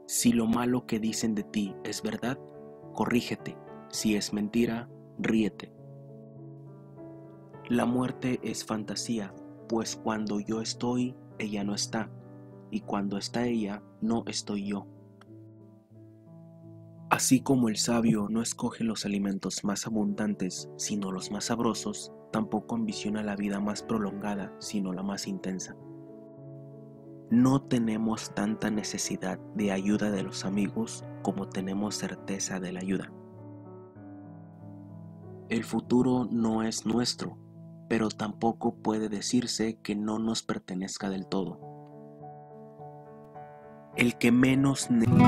Si lo malo que dicen de ti es verdad, corrígete. Si es mentira, ríete. La muerte es fantasía, pues cuando yo estoy, ella no está, y cuando está ella, no estoy yo. Así como el sabio no escoge los alimentos más abundantes, sino los más sabrosos, tampoco ambiciona la vida más prolongada, sino la más intensa. No tenemos tanta necesidad de ayuda de los amigos como tenemos certeza de la ayuda. El futuro no es nuestro, pero tampoco puede decirse que no nos pertenezca del todo. El que menos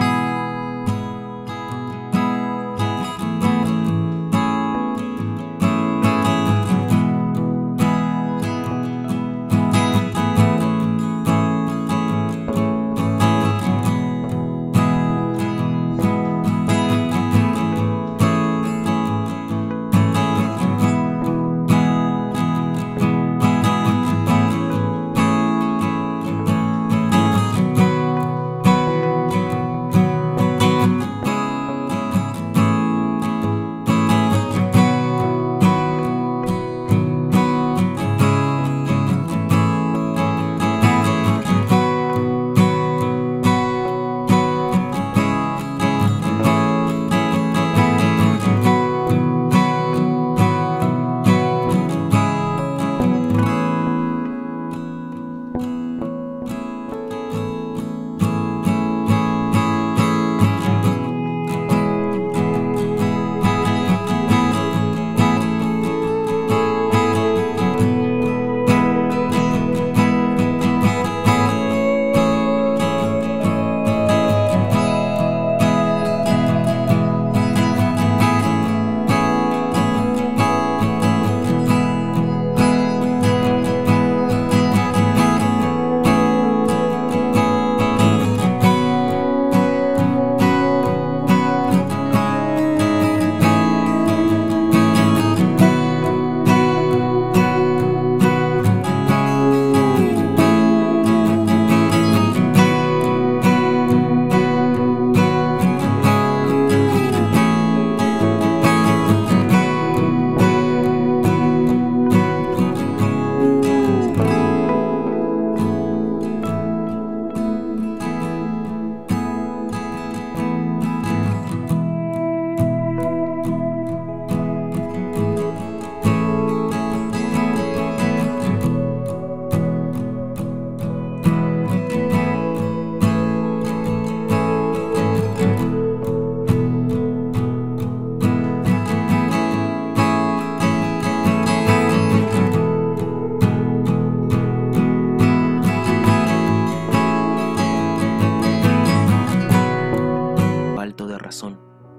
falto de razón.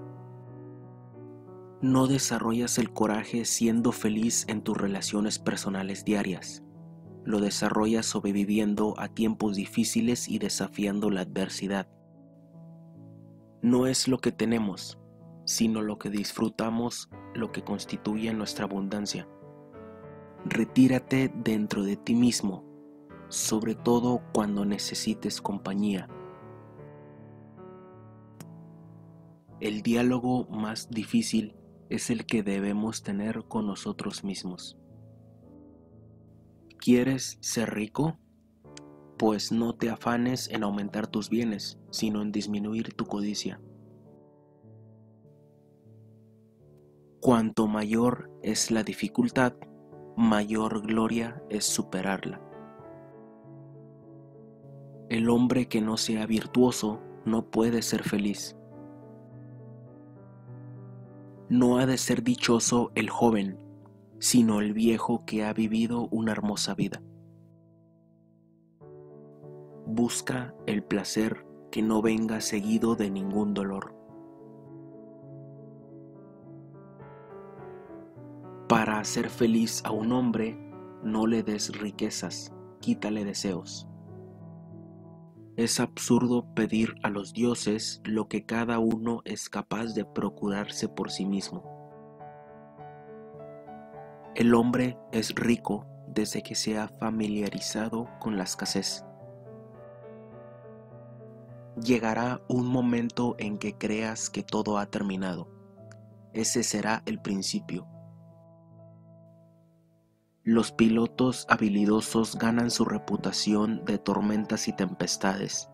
No desarrollas el coraje siendo feliz en tus relaciones personales diarias. Lo desarrollas sobreviviendo a tiempos difíciles y desafiando la adversidad. No es lo que tenemos, sino lo que disfrutamos lo que constituye nuestra abundancia. Retírate dentro de ti mismo, sobre todo cuando necesites compañía. El diálogo más difícil es el que debemos tener con nosotros mismos. ¿Quieres ser rico? Pues no te afanes en aumentar tus bienes, sino en disminuir tu codicia. Cuanto mayor es la dificultad, mayor gloria es superarla. El hombre que no sea virtuoso no puede ser feliz. No ha de ser dichoso el joven, sino el viejo que ha vivido una hermosa vida. Busca el placer que no venga seguido de ningún dolor. Para hacer feliz a un hombre, no le des riquezas, quítale deseos. Es absurdo pedir a los dioses lo que cada uno es capaz de procurarse por sí mismo. El hombre es rico desde que se ha familiarizado con la escasez. Llegará un momento en que creas que todo ha terminado. Ese será el principio. Los pilotos habilidosos ganan su reputación de tormentas y tempestades.